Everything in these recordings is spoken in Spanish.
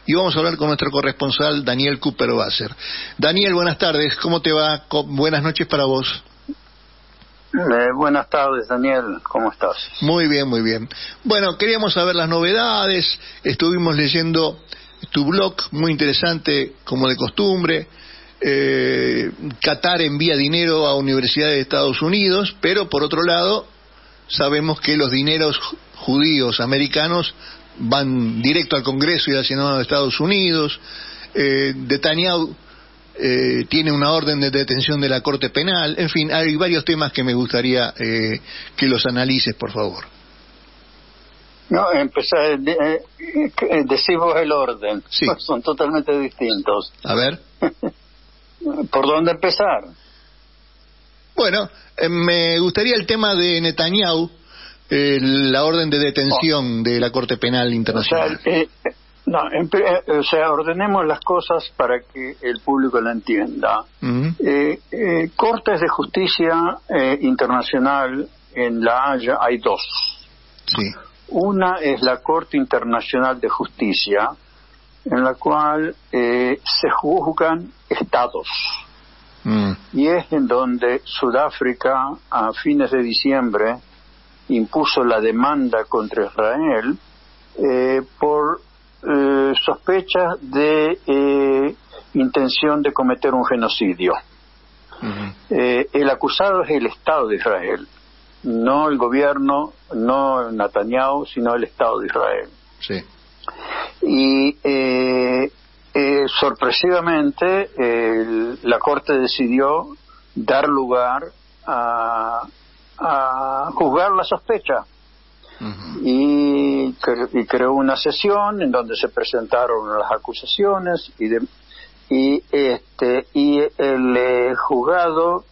y vamos a hablar con nuestro corresponsal Daniel Cooper-Wasser. Daniel, buenas tardes, ¿cómo te va? Buenas noches para vos. Buenas tardes, Daniel, ¿cómo estás? Muy bien, muy bien. Bueno, queríamos saber las novedades, estuvimos leyendo tu blog, muy interesante, como de costumbre. Qatar envía dinero a universidades de Estados Unidos, pero por otro lado sabemos que los dineros judíos americanos van directo al Congreso y al Senado de Estados Unidos. Netanyahu tiene una orden de detención de la Corte Penal. En fin, hay varios temas que me gustaría que los analices, por favor. No, decimos el orden. Sí. Son totalmente distintos. A ver. ¿Por dónde empezar? Bueno, me gustaría el tema de Netanyahu, la orden de detención de la Corte Penal Internacional. O sea, ordenemos las cosas para que el público la entienda. Cortes de Justicia Internacional en La Haya hay dos. Sí. Una es la Corte Internacional de Justicia, en la cual se juzgan estados. Y es en donde Sudáfrica, a fines de diciembre, impuso la demanda contra Israel por sospechas de intención de cometer un genocidio. El acusado es el Estado de Israel, no el gobierno, no Netanyahu, sino el Estado de Israel. Sí. Y sorpresivamente la Corte decidió dar lugar a juzgar la sospecha. Y creó una sesión en donde se presentaron las acusaciones y el juzgado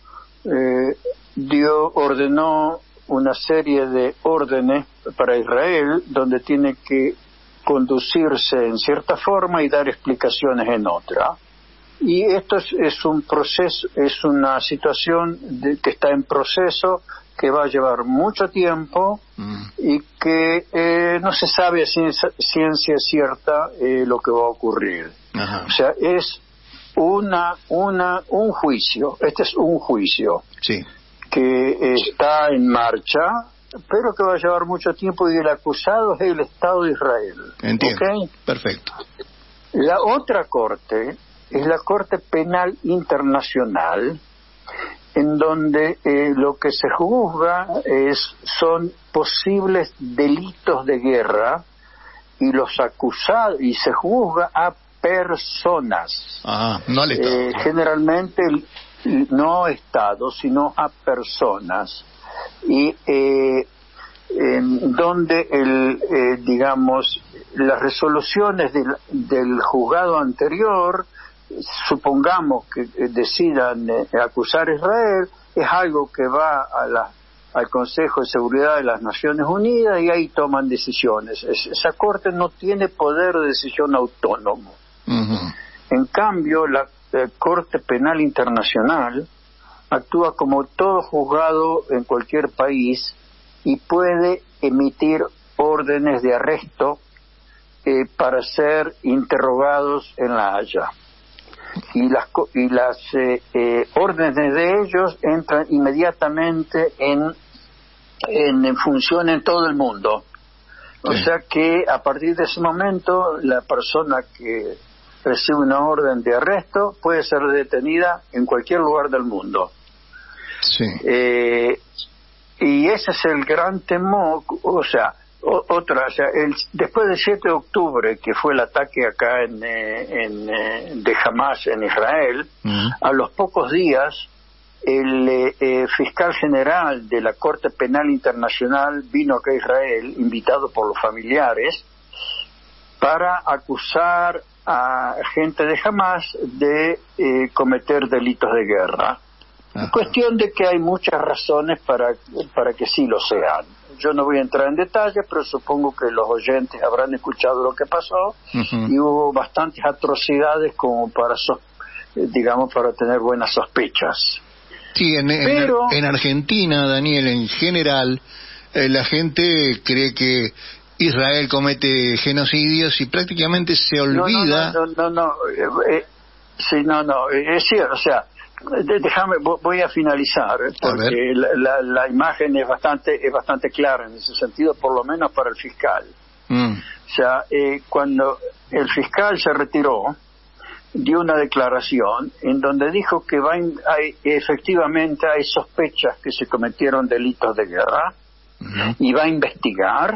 ordenó una serie de órdenes para Israel, donde tiene que conducirse en cierta forma y dar explicaciones en otra. Y esto es un proceso, es una situación que está en proceso, que va a llevar mucho tiempo y que no se sabe a ciencia cierta lo que va a ocurrir. Ajá. O sea, es un juicio. Este es un juicio, sí, que está en marcha, pero que va a llevar mucho tiempo, y el acusado es el Estado de Israel. Entiendo. ¿Okay? Perfecto. La otra corte es la Corte Penal Internacional, en donde lo que se juzga son posibles delitos de guerra, y los acusados, y se juzga a personas. No al Estado. Generalmente no estados, sino a personas. Y en donde digamos, las resoluciones del juzgado anterior, supongamos que decidan acusar a Israel, es algo que va al Consejo de Seguridad de las Naciones Unidas, y ahí toman decisiones. Esa corte no tiene poder de decisión autónomo. En cambio, la Corte Penal Internacional actúa como todo juzgado en cualquier país y puede emitir órdenes de arresto para ser interrogados en La Haya. Y las órdenes de ellos entran inmediatamente en función en todo el mundo. Sí. O sea que a partir de ese momento, la persona que recibe una orden de arresto puede ser detenida en cualquier lugar del mundo. Sí. Y ese es el gran temor. O sea, después del 7 de octubre, que fue el ataque acá de Hamas en Israel, a los pocos días el fiscal general de la Corte Penal Internacional vino acá a Israel, invitado por los familiares, para acusar a gente de Hamas de cometer delitos de guerra. Ajá. Cuestión de que hay muchas razones para que sí lo sean. Yo no voy a entrar en detalles, pero supongo que los oyentes habrán escuchado lo que pasó. Y hubo bastantes atrocidades como para tener buenas sospechas. Sí, en Argentina, Daniel, en general, la gente cree que Israel comete genocidios y prácticamente se olvida. Es cierto, o sea, déjame, voy a finalizar, porque la imagen es bastante clara en ese sentido, por lo menos para el fiscal. O sea, cuando el fiscal se retiró, dio una declaración en donde dijo que efectivamente hay sospechas que se cometieron delitos de guerra y va a investigar,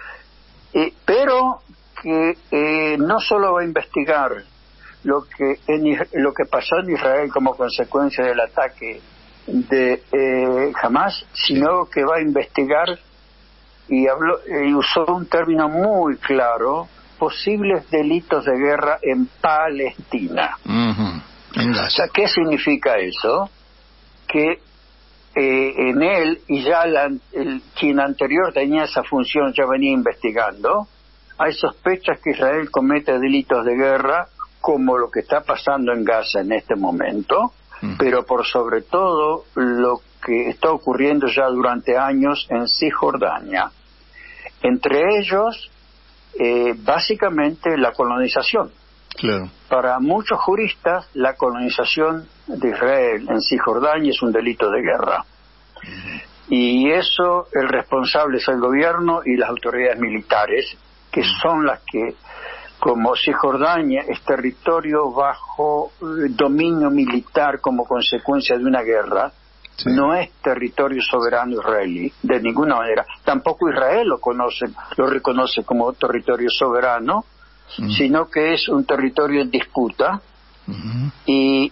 pero que no solo va a investigar lo que pasó en Israel como consecuencia del ataque de Hamas, sino que va a investigar, y usó un término muy claro, posibles delitos de guerra en Palestina. O sea, ¿qué significa eso? Que en él, y ya quien anterior tenía esa función ya venía investigando, hay sospechas que Israel comete delitos de guerra, como lo que está pasando en Gaza en este momento, pero por sobre todo lo que está ocurriendo ya durante años en Cisjordania. Entre ellos, básicamente la colonización. Claro. Para muchos juristas, la colonización de Israel en Cisjordania es un delito de guerra. Y eso, el responsable es el gobierno y las autoridades militares, que son las que, como Cisjordania es territorio bajo dominio militar como consecuencia de una guerra, no es territorio soberano israelí, de ninguna manera. Tampoco Israel lo reconoce como territorio soberano, sino que es un territorio en disputa, y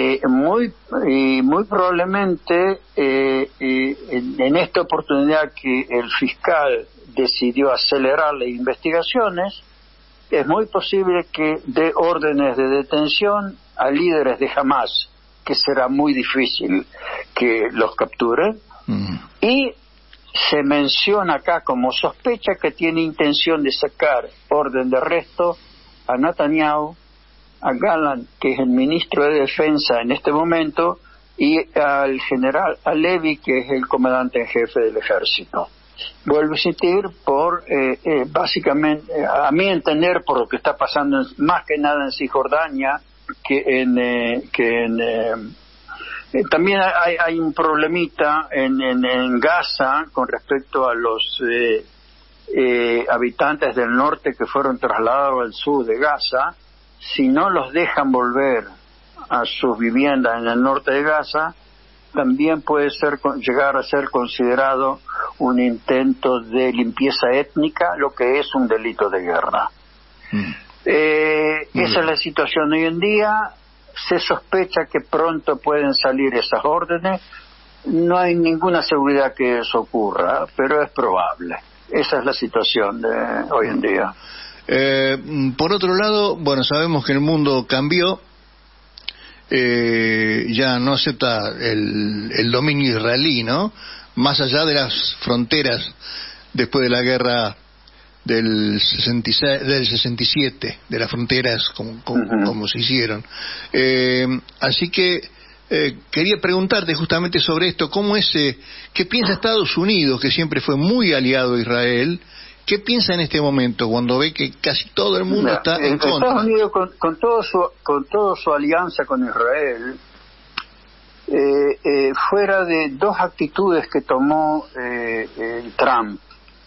muy probablemente en esta oportunidad que el fiscal decidió acelerar las investigaciones, es muy posible que dé órdenes de detención a líderes de Hamas, que será muy difícil que los capturen, y se menciona acá como sospecha que tiene intención de sacar orden de arresto a Netanyahu, a Gallant, que es el ministro de Defensa en este momento, y al general Alevi, que es el comandante en jefe del ejército. Vuelvo a insistir, básicamente, a mi entender, por lo que está pasando más que nada en Cisjordania, también hay un problemita en Gaza con respecto a los habitantes del norte que fueron trasladados al sur de Gaza. Si no los dejan volver a sus viviendas en el norte de Gaza, también puede llegar a ser considerado un intento de limpieza étnica, lo que es un delito de guerra. Esa es la situación hoy en día. Se sospecha que pronto pueden salir esas órdenes. No hay ninguna seguridad que eso ocurra, pero es probable. Esa es la situación de hoy en día. Por otro lado, bueno, sabemos que el mundo cambió. Ya no acepta el dominio israelí, ¿no? Más allá de las fronteras después de la guerra del 67, de las fronteras como se hicieron. Así que quería preguntarte justamente sobre esto, ¿qué piensa Estados Unidos, que siempre fue muy aliado a Israel? ¿Qué piensa en este momento cuando ve que casi todo el mundo está en contra? Estados Unidos, con toda su alianza con Israel, fuera de dos actitudes que tomó Trump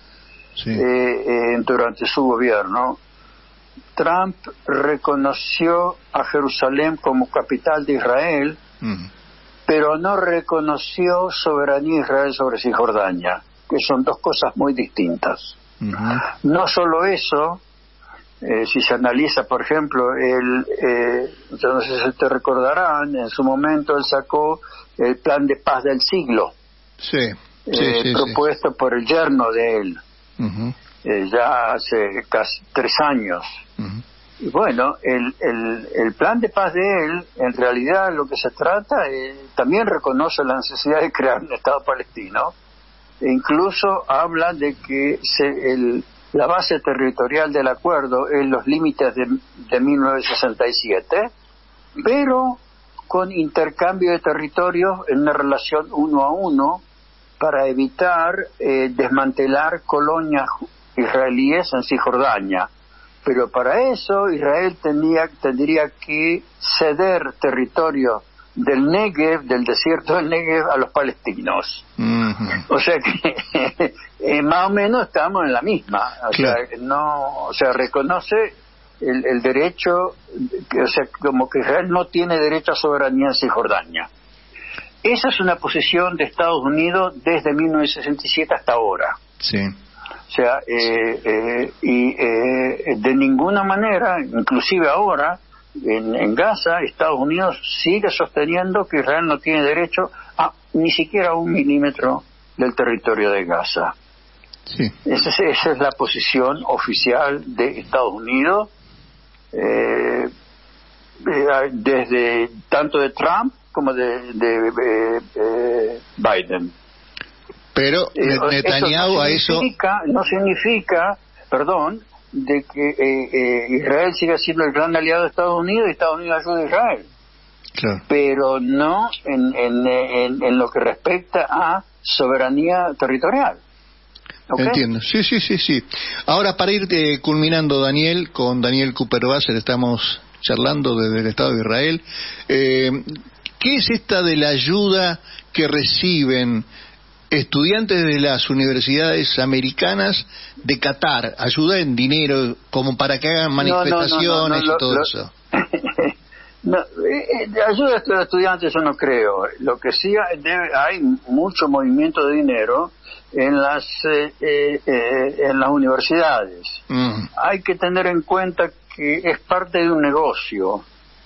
durante su gobierno, Trump reconoció a Jerusalén como capital de Israel, pero no reconoció soberanía de Israel sobre Cisjordania, que son dos cosas muy distintas. No solo eso, si se analiza, por ejemplo, yo no sé si te recordarán, en su momento él sacó el plan de paz del siglo, propuesto por el yerno de él, ya hace casi 3 años. Y bueno, el plan de paz de él, en realidad lo que se trata, también reconoce la necesidad de crear un Estado palestino, e incluso habla de que la base territorial del acuerdo es los límites de 1967, pero con intercambio de territorios en una relación 1 a 1 para evitar desmantelar colonias israelíes en Cisjordania. Pero para eso Israel tendría que ceder territorio del Negev, del desierto del Negev, a los palestinos. O sea que más o menos estamos en la misma. O sea, reconoce el derecho, o sea, como que Israel no tiene derecho a soberanía en Cisjordania. Esa es una posición de Estados Unidos desde 1967 hasta ahora. Sí. O sea, de ninguna manera, inclusive ahora, en Gaza, Estados Unidos sigue sosteniendo que Israel no tiene derecho a ni siquiera 1 milímetro del territorio de Gaza. Sí. Esa es la posición oficial de Estados Unidos, desde tanto de Trump como de Biden. Pero Netanyahu no significa, de que Israel siga siendo el gran aliado de Estados Unidos y Estados Unidos ayuda a Israel. Claro. Pero no en lo que respecta a soberanía territorial. ¿Okay? Entiendo, sí. Ahora, para ir culminando, Daniel, con Daniel Cooper-Basser estamos charlando desde el Estado de Israel. ¿Qué es esta de la ayuda que reciben estudiantes de las universidades americanas de Qatar? Ayuda en dinero, como para que hagan manifestaciones y todo eso. Ayuda a los estudiantes yo no creo. Lo que sí hay mucho movimiento de dinero en las universidades. Hay que tener en cuenta que es parte de un negocio,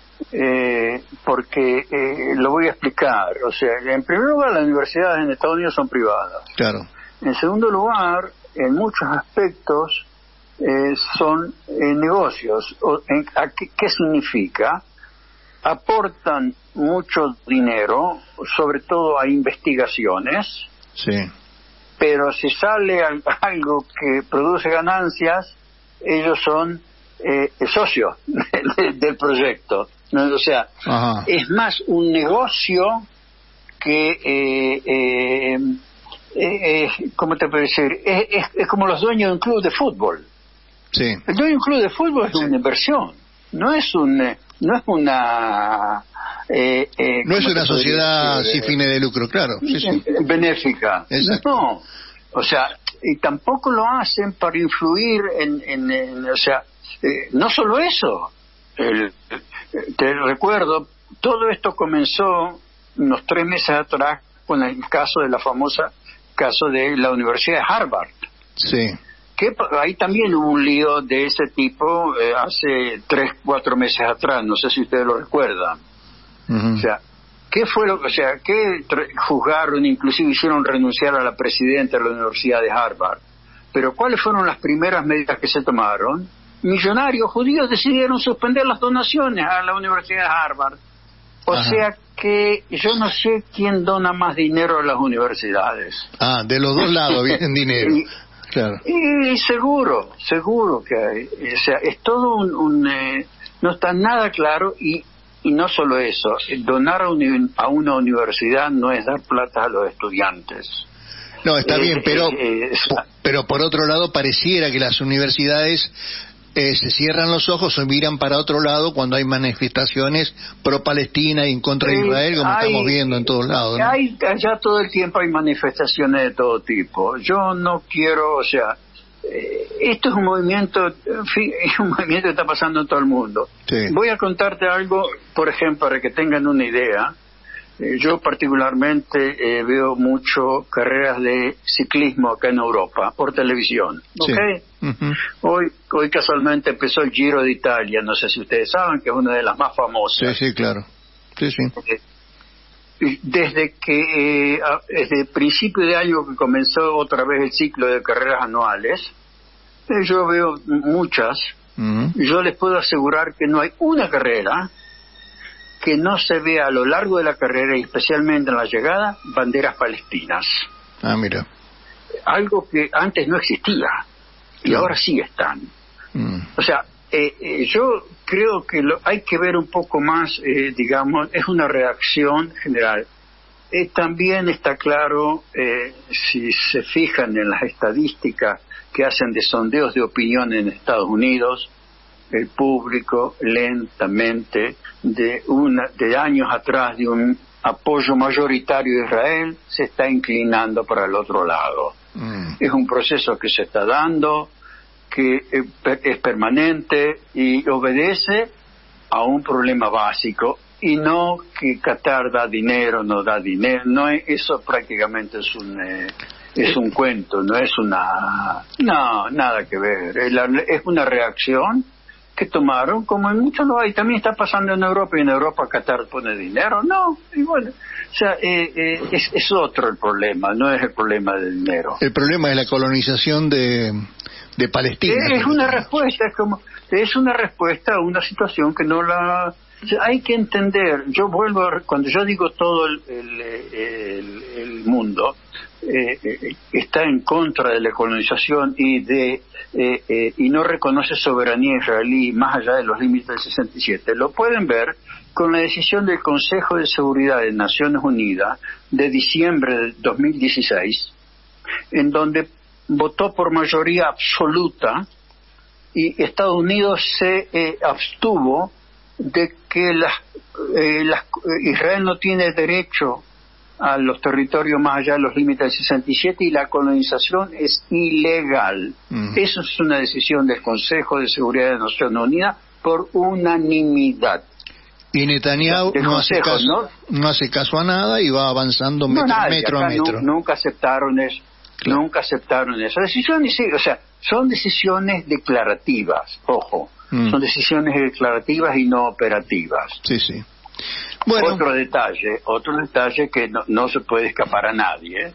porque lo voy a explicar. O sea, en primer lugar, las universidades en Estados Unidos son privadas. Claro. En segundo lugar, en muchos aspectos son negocios. ¿Qué significa? Aportan mucho dinero, sobre todo a investigaciones. Sí. Pero si sale algo que produce ganancias, ellos son socios del proyecto. O sea, es más un negocio que, ¿cómo te puedo decir? Es como los dueños de un club de fútbol. Sí. El dueño de un club de fútbol es una inversión, no es una sociedad sin fines de lucro, claro. Sí. Benéfica. Exacto. No, o sea, y tampoco lo hacen para influir o sea, no solo eso. Te recuerdo, todo esto comenzó unos 3 meses atrás con el caso de la Universidad de Harvard. Sí. Que ahí también hubo un lío de ese tipo hace 3-4 meses atrás, no sé si ustedes lo recuerdan. O sea, ¿qué fue que juzgaron, inclusive hicieron renunciar a la presidenta de la Universidad de Harvard? Pero ¿cuáles fueron las primeras medidas que se tomaron? Millonarios judíos decidieron suspender las donaciones a la Universidad de Harvard. O sea que yo no sé quién dona más dinero a las universidades. De los dos lados vienen dinero. Claro. Y seguro que hay. O sea, es todo no está nada claro y no solo eso, donar a una universidad no es dar plata a los estudiantes. No, está bien, pero por otro lado pareciera que las universidades se cierran los ojos o miran para otro lado cuando hay manifestaciones pro-Palestina y en contra de Israel, como estamos viendo en todos lados, ¿no? Allá todo el tiempo hay manifestaciones de todo tipo. Yo no quiero, o sea, esto es un movimiento, en fin, es un movimiento que está pasando en todo el mundo. Sí. Voy a contarte algo, por ejemplo, para que tengan una idea. Yo particularmente veo mucho carreras de ciclismo acá en Europa por televisión, ¿ok? Sí. Hoy casualmente empezó el Giro de Italia, no sé si ustedes saben que es una de las más famosas. Sí, claro. Sí. Desde principio de año que comenzó otra vez el ciclo de carreras anuales, yo veo muchas, y yo les puedo asegurar que no hay una carrera que no se vea a lo largo de la carrera y especialmente en la llegada, banderas palestinas. Mira. Algo que antes no existía y ahora sí están. O sea, yo creo que hay que ver un poco más, digamos, es una reacción general. También está claro, si se fijan en las estadísticas que hacen de sondeos de opinión en Estados Unidos, el público lentamente, de años atrás, de un apoyo mayoritario de Israel, se está inclinando para el otro lado. Es un proceso que se está dando, que es permanente y obedece a un problema básico, y no que Qatar da dinero, no da dinero. No, eso prácticamente es un cuento, no es nada que ver. Es una reacción que tomaron, como en muchos lugares, y también está pasando en Europa, y en Europa Qatar pone dinero, no, y bueno, o sea, es otro el problema, no es el problema del dinero. El problema es la colonización de Palestina. Es una respuesta, es una respuesta a una situación que no la... O sea, hay que entender, cuando yo digo todo el mundo está en contra de la colonización y no reconoce soberanía israelí más allá de los límites del 67, lo pueden ver con la decisión del Consejo de Seguridad de Naciones Unidas de diciembre del 2016, en donde votó por mayoría absoluta y Estados Unidos se abstuvo de que Israel no tiene derecho a los territorios más allá de los límites del 67 y la colonización es ilegal. Eso es una decisión del Consejo de Seguridad de Naciones Unidas por unanimidad. Y Netanyahu no hace caso a nada y va avanzando metro a metro. Nunca aceptaron eso. Claro. Nunca aceptaron esa decisión. O sea, son decisiones declarativas, ojo. Son decisiones declarativas y no operativas. Sí, sí. Bueno. Otro detalle que no se puede escapar a nadie.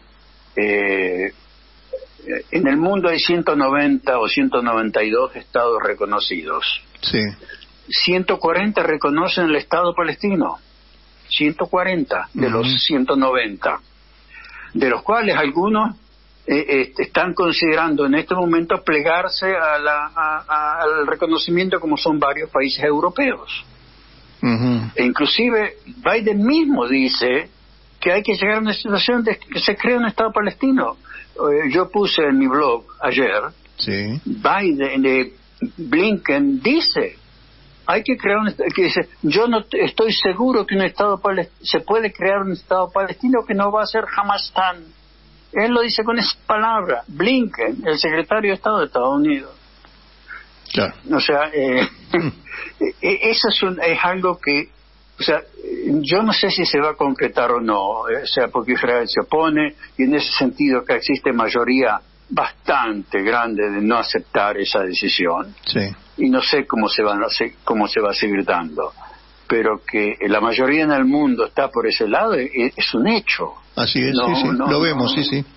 En el mundo hay 190 o 192 estados reconocidos. Sí. 140 reconocen el Estado palestino. 140 de los 190. De los cuales algunos están considerando en este momento plegarse al reconocimiento, como son varios países europeos. E inclusive Biden mismo dice que hay que llegar a una situación de que se cree un Estado palestino. Yo puse en mi blog ayer, Blinken dice, hay que crear que dice, yo no estoy seguro que se puede crear un Estado palestino que no va a ser Hamastán. Él lo dice con esa palabra, Blinken, el secretario de Estado de Estados Unidos. Claro. O sea, eso es algo que, o sea, yo no sé si se va a concretar o no, o sea, porque Israel se opone, y en ese sentido que existe mayoría bastante grande de no aceptar esa decisión. Sí. Y no sé cómo se va a seguir dando, pero que la mayoría en el mundo está por ese lado es un hecho. Así es, lo vemos, sí. Sí,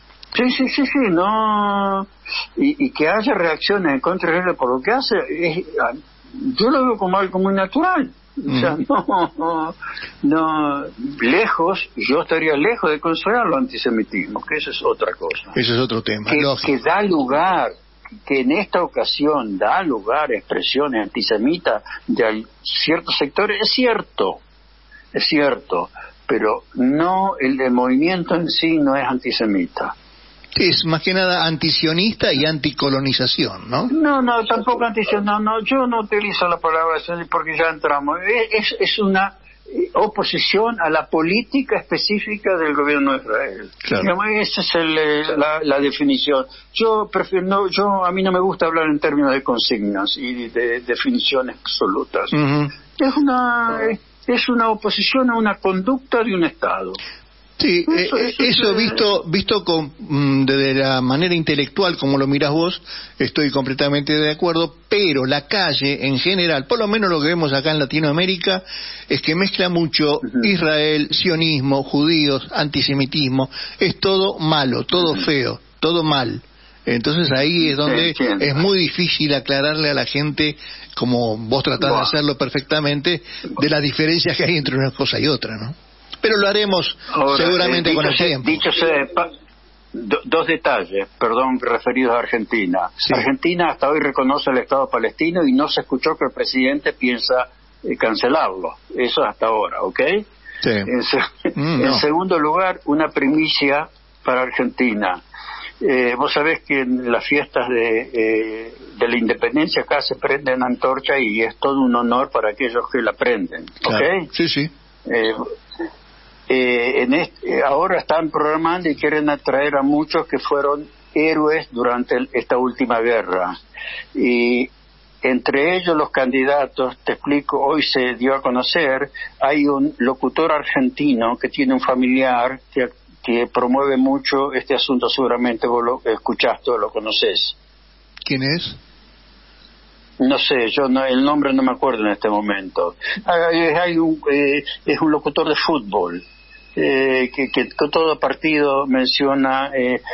no. Y que haya reacciones en contra de él por lo que hace, yo lo veo como algo muy natural. O sea, no, yo estaría lejos de considerar el antisemitismo, que eso es otra cosa. Eso es otro tema. Que da lugar, que en esta ocasión da lugar a expresiones antisemitas de ciertos sectores, es cierto, pero no, el movimiento en sí no es antisemita. Es más que nada antisionista y anticolonización, ¿no? No, tampoco antisionista. No, yo no utilizo la palabra porque ya entramos. Es una oposición a la política específica del gobierno de Israel. Claro. Esa es la definición. A mí no me gusta hablar en términos de consignas y de definiciones absolutas. Es una oposición a una conducta de un Estado. Sí, eso visto desde la manera intelectual, como lo miras vos, estoy completamente de acuerdo, pero la calle en general, por lo menos lo que vemos acá en Latinoamérica, es que mezcla mucho Israel, sionismo, judíos, antisemitismo, es todo malo, todo feo, todo mal. Entonces ahí es donde es muy difícil aclararle a la gente, como vos tratás de hacerlo perfectamente, de las diferencias que hay entre una cosa y otra, ¿no? Pero lo haremos seguramente con el tiempo. Dicho sea, dos detalles, referidos a Argentina. Sí. Argentina hasta hoy reconoce el Estado palestino y no se escuchó que el presidente piensa cancelarlo. Eso hasta ahora, ¿ok? Sí. En segundo lugar, una primicia para Argentina. Vos sabés que en las fiestas de la independencia acá se prenden antorcha y es todo un honor para aquellos que la prenden. Claro. ¿Ok? Sí, sí. Ahora están programando y quieren atraer a muchos que fueron héroes durante esta última guerra. Y entre ellos los candidatos, te explico, hoy se dio a conocer, hay un locutor argentino que tiene un familiar que promueve mucho este asunto, seguramente vos lo escuchaste o lo conocés. ¿Quién es? No sé, el nombre no me acuerdo en este momento. Es un locutor de fútbol. Que todo partido menciona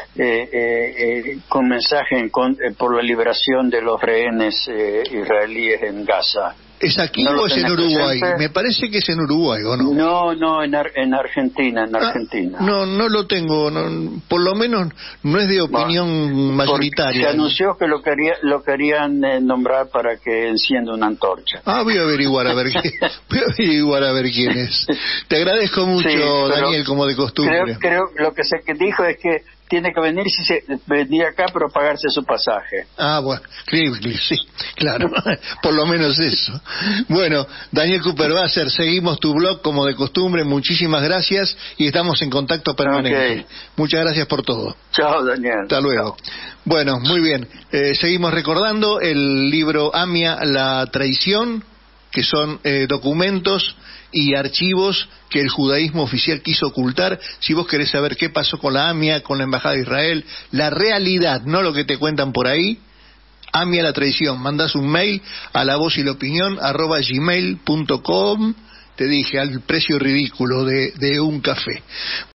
con mensaje por la liberación de los rehenes israelíes en Gaza. ¿Es aquí o es en Uruguay? Me parece que es en Uruguay, ¿o no? No, en Argentina, Argentina. No lo tengo, por lo menos no es de opinión mayoritaria. Se anunció que lo querían nombrar para que encienda una antorcha. Voy a averiguar a ver quién es. Te agradezco mucho, sí, Daniel, como de costumbre. Creo lo que dijo es que tiene que venir venir acá, pero pagarse su pasaje. Bueno, sí, claro, por lo menos eso. Bueno, Daniel Cooperwasser, seguimos tu blog como de costumbre, muchísimas gracias y estamos en contacto permanente. Okay. Muchas gracias por todo. Chao, Daniel. Hasta luego. Chao. Bueno, muy bien, seguimos recordando el libro AMIA, la traición, que son documentos y archivos que el judaísmo oficial quiso ocultar. Si vos querés saber qué pasó con la AMIA, con la Embajada de Israel, la realidad, no lo que te cuentan por ahí, AMIA la traición, mandás un mail a lavozylopinión@gmail.com, te dije, al precio ridículo de un café.